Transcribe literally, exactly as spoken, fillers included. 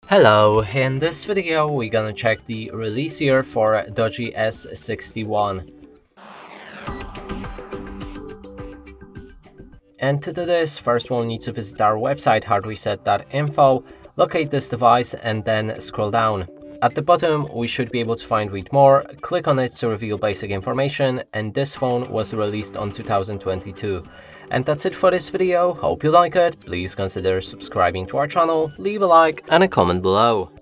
Hello, in this video we're gonna check the release year for DOOGEE S sixty-one. And to do this, first we'll need to visit our website hard reset dot info, locate this device and then scroll down. At the bottom we should be able to find read more, click on it to reveal basic information, and this phone was released on two thousand twenty-two. And that's it for this video. Hope you like it. Please consider subscribing to our channel, leave a like and a comment below.